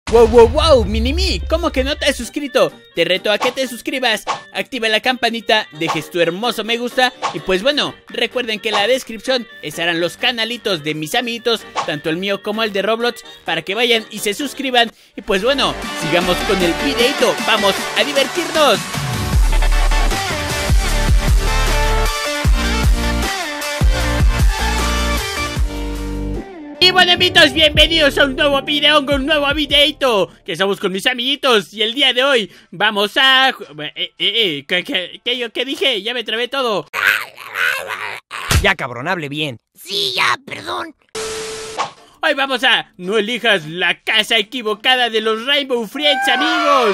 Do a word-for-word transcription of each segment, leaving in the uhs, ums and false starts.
Wow, wow, wow, Minimi, ¿cómo que no te has suscrito? Te reto a que te suscribas, activa la campanita, dejes tu hermoso me gusta y pues bueno, recuerden que en la descripción estarán los canalitos de mis amiguitos, tanto el mío como el de Roblox, para que vayan y se suscriban. Y pues bueno, sigamos con el videito, vamos a divertirnos. Y bueno, amiguitos, bienvenidos a un nuevo video, un nuevo videito, que estamos con mis amiguitos. Y el día de hoy vamos a... Eh, eh, eh, ¿qué, qué, qué, yo, ¿Qué dije? Ya me trabé todo. Ya, cabrón, hable bien. Sí, ya, perdón. Hoy vamos a... No elijas la casa equivocada de los Rainbow Friends, amigos.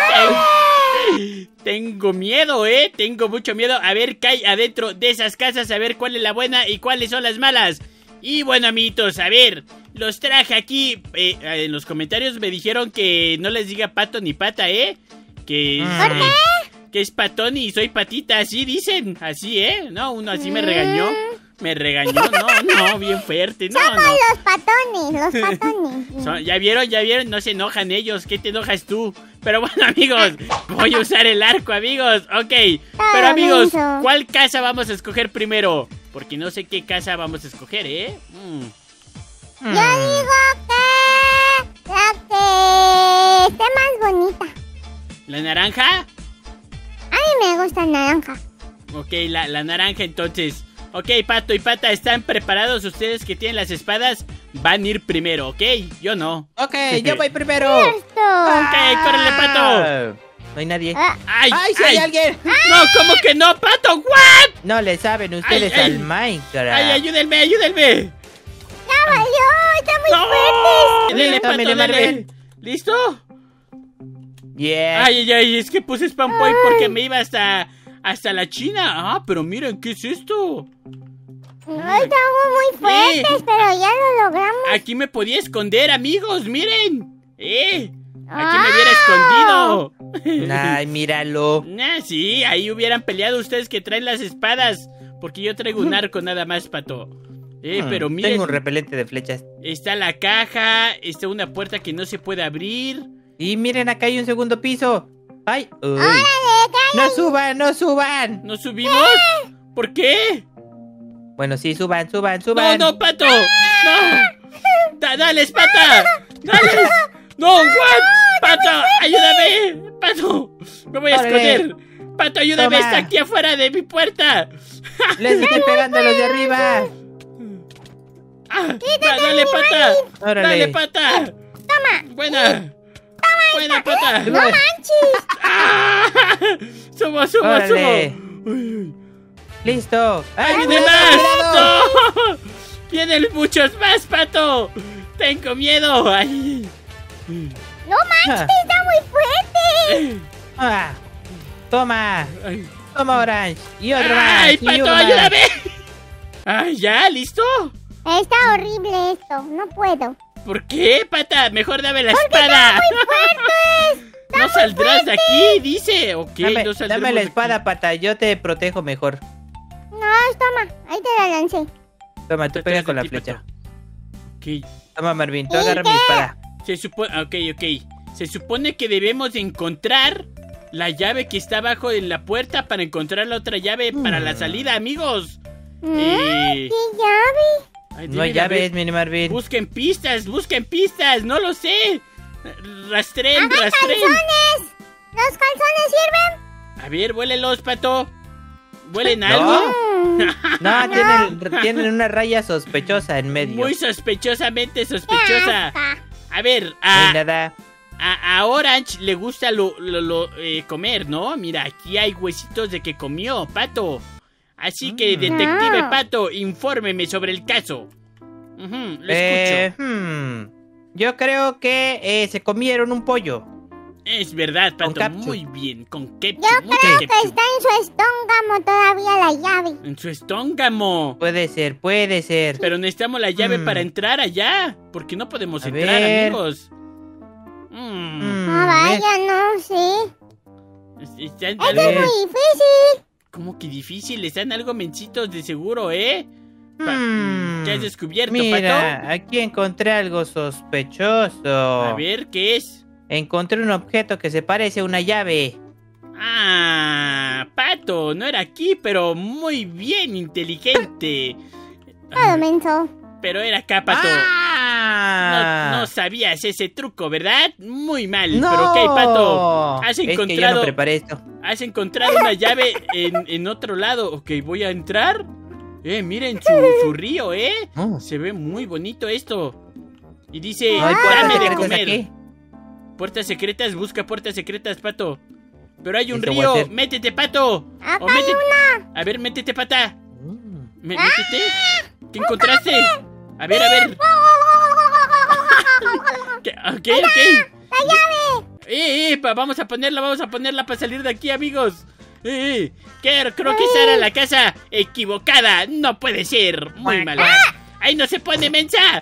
Eh, tengo miedo, eh, tengo mucho miedo. A ver qué hay adentro de esas casas, a ver cuál es la buena y cuáles son las malas. Y bueno, amiguitos, a ver, los traje aquí, eh, en los comentarios me dijeron que no les diga pato ni pata, ¿eh? Que es, ¿Por qué? eh, que es patón y soy patita, así dicen, así, ¿eh? No, uno así me regañó, me regañó, no, no, bien fuerte, no, Somos no. los patones, los patones. So, ya vieron, ya vieron, no se enojan ellos, ¿qué te enojas tú? Pero bueno, amigos, voy a usar el arco, amigos, ok. Pero amigos, menso. ¿cuál casa vamos a escoger primero? Porque no sé qué casa vamos a escoger, ¿eh? Mm. Yo digo que la que esté más bonita. ¿La naranja? A mí me gusta el naranja. Ok, la, la naranja entonces. Ok, Pato y Pata, ¿están preparados? Ustedes que tienen las espadas van a ir primero, ¿ok? Yo no. Ok, yo voy primero. Esto. Ok, córrele, Pato. No hay nadie. Ah, ¡Ay, ¡Ay, sí hay alguien! No, ¿cómo que no, Pato? ¿What? No le saben ustedes Ay, ay. al Minecraft. ¡Ay, ayúdenme, ayúdenme! ya valió, está muy ¡No! fuerte. Dele, Pato, Tómele, dale. Marvel. ¿Listo? Yeah. Ay, ay, ay, es que puse spam point porque me iba hasta, hasta la China. Ah, pero miren, ¿qué es esto? No estamos muy fuertes, pero ya lo logramos. Aquí me podía esconder, amigos, miren. ¡Eh! Aquí Ah. me hubiera escondido. Ay, míralo. Nah, sí, ahí hubieran peleado ustedes que traen las espadas. Porque yo traigo un arco nada más, Pato. Eh, Hmm, pero miren, Tengo un repelente de flechas. está la caja, está una puerta que no se puede abrir. Y miren, acá hay un segundo piso. Ay, uy. Órale, No suban, no suban. ¿No subimos? ¿Por qué? Bueno, sí, suban, suban, No, suban. no, Pato. No. Da, dale, Pata. Dale. No, what? Pato, ayúdame. Pato, me voy a Órale. esconder. Pato, ayúdame, Toma. está aquí afuera de mi puerta. Les estoy pegando a los de arriba. Ah, da- dale, Pata. Órale. Dale, Pata. Toma. Buena. Buena, Pata. no manches. Ah. Subo, subo, Órale. subo. Uy, uy. Listo. ¡Ay, ¡Ay, cuidado, viene cuidado! más! ¡No! ¡Vienen muchos más, Pato! ¡Tengo miedo! ¡Ay! No manches, está muy fuerte. Ah, toma, ¡Ay! toma Orange. Y otro ¡Ay, más. y Pato, uno más. ayúdame! ¡Ay, ya! ¿Listo? Está horrible esto, no puedo. ¿Por qué, Pata? Mejor dame la espada. ¡No saldrás de aquí! Dice. Ok, Dame, no saldremos dame la de espada, aquí. Pata. Yo te protejo mejor. No, toma, ahí te la lancé. Toma, tú Atrás pega de con la ti, flecha. Pato. Ok. Toma, Marvin, tú ¿Y agarra qué? mi espada. Se supone... Ok, ok. Se supone que debemos de encontrar la llave que está abajo en la puerta para encontrar la otra llave para la salida, amigos. Eh, ¿Qué llave? ay, No hay debe de haber- llaves, mini Marvin. Busquen pistas, busquen pistas, no lo sé. Rastren, ¡Hagan rastren. calzones! ¿Los calzones sirven? A ver, vuélelos, Pato. ¿Huelen No. algo? Mm, No, tienen, tienen una raya sospechosa en medio. Muy sospechosamente qué sospechosa. asco. A ver, No hay a, nada. a, a Orange le gusta lo, lo- lo, eh, comer, ¿no? Mira, aquí hay huesitos de que comió, Pato. Así que, Mm. detective No. Pato, infórmeme sobre el caso. Ujú, lo Eh, escucho. hmm, Yo creo que eh, se comieron un pollo. Es verdad, con Pato, ketchup. muy bien. Con ketchup, Yo mucho creo que ketchup. está en su estómago todavía la llave. En su estóngamo. Puede ser, puede ser. Pero necesitamos la llave Mm. para entrar allá. Porque no podemos A entrar, ver. amigos. Mm. Hmm, Ah, vaya, no sé. Es- Están Esto algo- es muy difícil. ¿Cómo que difícil? Están algo mencitos de seguro, ¿eh? Pa- Hmm, ¿Qué has descubierto, Mira, Pato? aquí encontré algo sospechoso. A ver, ¿qué es? Encontré un objeto que se parece a una llave. Ah, Pato, no era aquí, pero muy bien, inteligente. Todo menso. Pero era acá, Pato. No, ¡Ah! no sabías ese truco, ¿verdad? Muy mal. ¡No! Pero ok, Pato. Has Es que yo encontrado, no preparé esto. has encontrado una llave en, en otro lado. Ok, voy a entrar. Eh, miren su, su río, ¿eh? Oh. Se ve muy bonito esto. Y dice, ¿No hay puertas dame de secretas comer. aquí? Puertas secretas, busca puertas secretas, Pato. Pero hay un Eso voy a río. hacer. Métete, Pato. Acá O hay métete. una. A ver, métete, pata. Mm. Me- métete. ¿Qué encontraste? A ver, a ver. ¿Qué? Ok, ok. ¡La llave! Eh, eh, pa- vamos a ponerla, vamos a ponerla para salir de aquí, amigos. Eh, eh. ¿Qué? Creo que esa era la casa equivocada. No puede ser. Muy mal. ¡Ahí no se pone, mensa!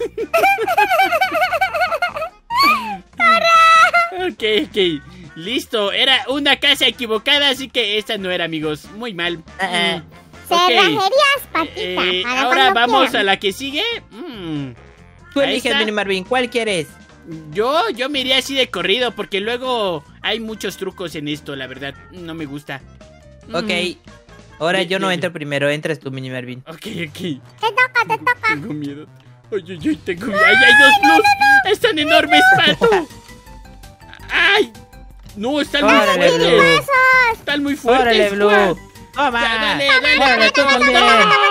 Ok, ok. Listo, era una casa equivocada, así que esta no era, amigos. Muy mal. Ah, Mm, ok. Cerrajerías, patita. Eh, para ahora cuando vamos quieran. a la que sigue. Mm, Tú Ahí eliges, está. Mini Marvin, ¿cuál quieres? Yo, yo me iría así de corrido, porque luego hay muchos trucos en esto, la verdad. No me gusta. Mm, Ok. Ahora Di- yo no dime. entro primero, entras tú, Mini Marvin. Ok, ok. Te toca, te toca. Tengo miedo. Ay, ay, ay, tengo miedo. ¡Ay, hay dos blues! ¡Están enormes, Pato! ¡Ay! No, están muy Órale, fuertes. Blue. Están muy fuertes. ¡Órale, Juan. Blue! ¡Toma! Ya, dale, dale, ¡Órale, tú Pato. también!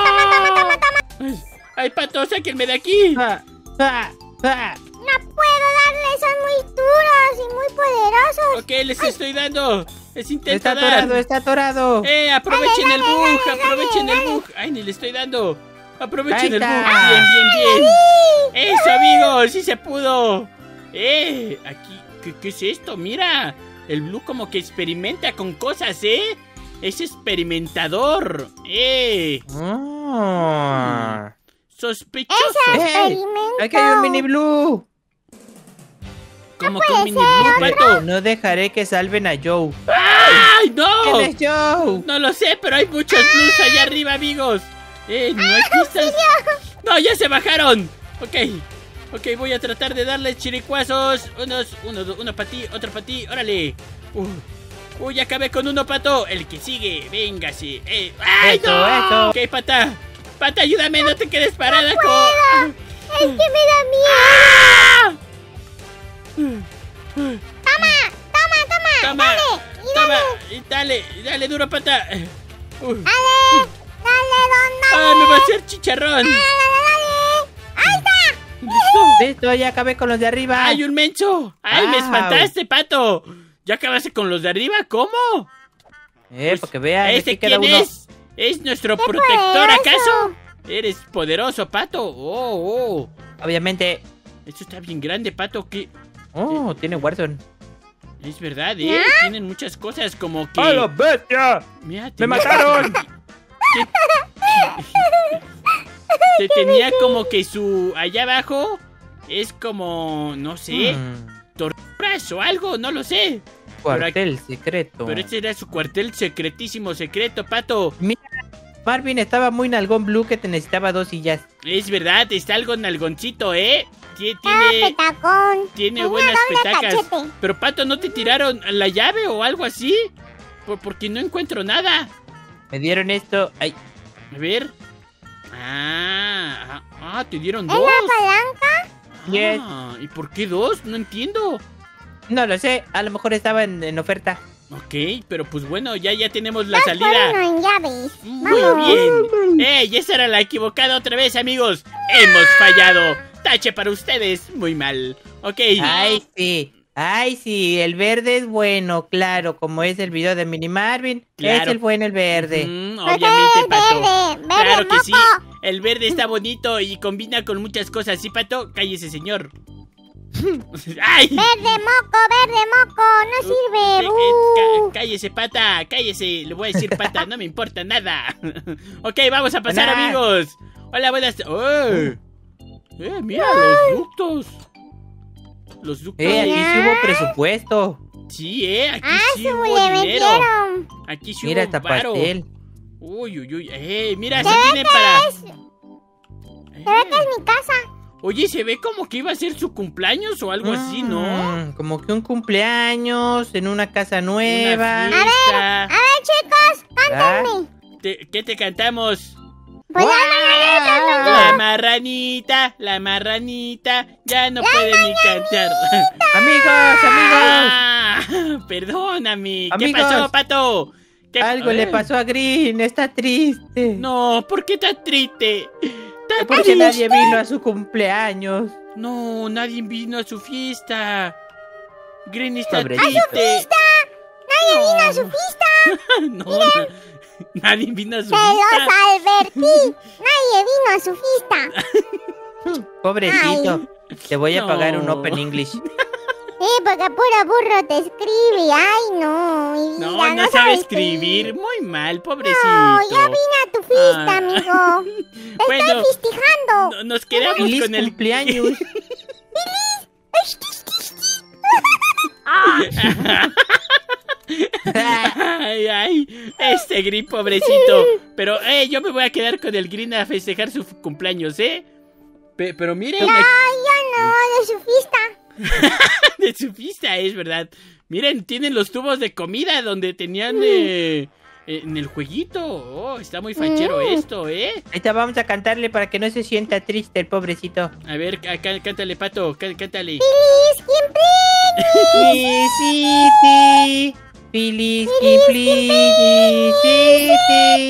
Ay, ay, Pato, sáquenme de aquí. Ah, ah, ah. No puedo darle, son muy duros y muy poderosos. Ok, les estoy dando. Les intento Está dar. atorado, está atorado. ¡Eh, aprovechen Dale, el dale, bug! dale, ¡Aprovechen dale, el dale. bug! ¡Ay, ni le estoy dando! ¡Aprovechen Ahí el bug! está. ¡Bien, bien, bien! ¡Eso, amigos! ¡Sí se pudo! ¡Eh! Aquí, ¿qué, qué es esto? ¡Mira! El Blue como que experimenta con cosas, ¿eh? ¡Es experimentador! ¡Eh! Oh. ¡Sospechoso! ¡Ey! Experimento. ¡Aquí hay un Mini Blue! Como que un mini Blue, Pato. No dejaré que salven a Joe. ¡Ay, no! ¿Quién es Joe? No lo sé, pero hay muchos blues allá arriba, amigos. Eh, no hay pistas. No, ya se bajaron. Ok, ok, voy a tratar de darles chiricuazos. Unos, uno, do- uno para ti, otro para ti. Órale. Uh, uy, ya acabé con uno, Pato. El que sigue, véngase. Eh, ¡ay, Eso, no! eso. Ok, Pata. Pata, ayúdame, no te quedes parada. co- Es que me da miedo. ¡Ah! Toma, toma, toma. Toma, Dale, y toma, dale. y dale, y dale duro, Pata. Uh, Dale, dale, don, dale. ¡Ah, me va a hacer chicharrón! Dale, dale. Ahí está. ¡Listo! Listo, ya acabé con los de arriba. ¡Ay, un menso! ¡Ay, me Au. espantaste, Pato! ¿Ya acabaste con los de arriba? ¿Cómo? Eh, para que vean, ¿Este aquí queda quién uno. es? ¿Es nuestro ¡Qué protector, poderoso! acaso? Eres poderoso, Pato. Oh, oh. Obviamente. Esto está bien grande, Pato. Que Oh, tiene Warzone. es verdad, ¿eh? Tienen muchas cosas como que... bestia! Mira, ¡Me tenía- mataron! Te tenía como que su... Allá abajo es como... No sé... Hmm, Torturas o algo, no lo sé. cuartel secreto. Pero este era su cuartel secretísimo secreto, Pato. Mira, Marvin estaba muy nalgón Blue que te necesitaba dos sillas. Es verdad, está algo nalgoncito, ¿eh? Tie- Ah, Tiene, petacón. tiene Tenía buenas doble petacas. cachete. Pero, Pato, ¿no te tiraron la llave o algo así? Por- porque no encuentro nada. Me dieron esto. Ay, A ver. Ah, ah, ah, te dieron ¿Es dos. la palanca? Yes. Ah, ¿y por qué dos? No entiendo. no lo sé. A lo mejor estaba en, en oferta. Ok, pero pues bueno, ya, ya tenemos la Dos salida. por uno en llaves. Muy Vamos. bien. ¡Eh! Esa era la equivocada otra vez, amigos. Hemos fallado. Tache para ustedes. Muy mal. Ok. Ay, sí. Ay, sí. El verde es bueno, claro. Como es el video de Mini Marvin. Claro. Es el bueno el verde. Mm, Porque obviamente, es Pato. verde, verde, Claro que moco. sí. El verde está bonito y combina con muchas cosas. ¿Sí, Pato? Cállese, señor. ¡Ay! Verde, moco, verde, moco. No Eh, sirve. eh, bu. ca- cállese, pata, cállese. Le voy a decir pata, no me importa nada. Ok, vamos a pasar, Buenas. amigos. Hola, buenas. ¡Oh! Eh, mira, los ductos. Los ductos. Eh, aquí de- sí hubo presupuesto. Sí, eh, aquí Ah, sí se hubo le dinero. metieron. Aquí sí Mira hubo esta varo. pastel. Uy, uy, uy. Eh, mira, Se se ve tienen para. Se ve que es mi casa. Oye, se ve como que iba a ser su cumpleaños o algo así, ¿no? Mm, como que un cumpleaños en una casa nueva. Una fiesta. A ver, chicos, cántenme. Te- ¿Qué te cantamos? Pues la mañanita, no, La marranita, la marranita, ya no puede ni cantar. Amigos, amigos. Ah, perdóname. ¿Qué Amigos. pasó, Pato? ¿Qué- Algo le pasó a Green, está triste. No, ¿por qué tan triste? Tan Porque triste. nadie vino a su cumpleaños. No, nadie vino a su fiesta. Green está Pobrecito. triste. Nadie vino a su fiesta. No, na- nadie vino a su Se los fiesta. advertí. Nadie vino a su fiesta. Pobrecito. Te voy a No. pagar un Open English. Sí, porque puro burro te escribe. Ay, no. Mi vida, No, no sabe sabe escribir. Muy mal, pobrecito. No, ya vine a tu fiesta, Ah. amigo. Te Bueno, estoy festejando. no- nos quedamos Feliz con el cumpleaños. Ay, ay, este Green, pobrecito. Pero, eh, yo me voy a quedar con el Green a festejar su cumpleaños, ¿eh? Pe- pero miren, Ay, ya no, de su fiesta. de su fiesta, es verdad. Miren, tienen los tubos de comida donde tenían eh, eh, en el jueguito. Oh, está muy fachero Mm. esto, ¿eh? Ahorita vamos a cantarle para que no se sienta triste el pobrecito. A ver, acá, cántale, Pato, cá- cántale. ¡Feliz cumpleaños! Felicity. Feliz Felicity.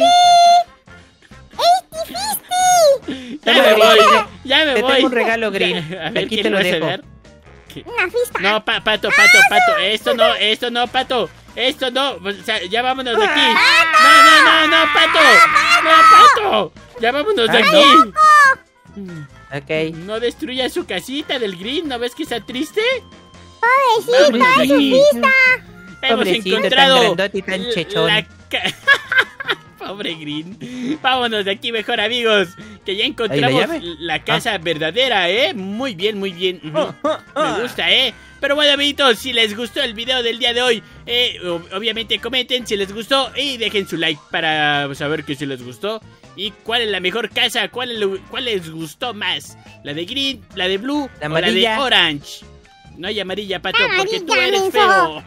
Ya me voy, ya me Te voy. tengo un regalo, Green. A ver, Aquí ¿qué te le lo vas a dejo. dar? Una fiesta. No, pa- Pato, Pato, Pato. Esto no, esto no, Pato. Esto no. O sea, ya vámonos de aquí. No, no, no, no, Pato. No, Pato. Ya vámonos de aquí. Ok. No destruya su casita del Green. ¿No ves que está triste? Pobrecito, Vámonos de es su aquí. fiesta. Hemos Pobrecito, tan encontrado grandote y tan chechón. la ca- Pobre Green. Vámonos de aquí mejor, amigos. Que ya encontramos llave? la casa verdadera, ¿eh? Muy bien, muy bien. Ujú. Me gusta, ¿eh? Pero bueno, amiguitos, si les gustó el video del día de hoy, eh, ob- obviamente comenten si les gustó y dejen su like para saber que si les gustó. Y cuál es la mejor casa, cuál, es lo- cuál les gustó más. ¿La de Green, la de Blue La o la de amarilla. Orange? No hay amarilla, Pato, porque tú Amarilla, eres menso. feo.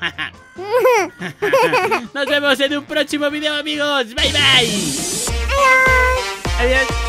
Nos vemos en un próximo video, amigos. Bye, bye. Adiós. Adiós.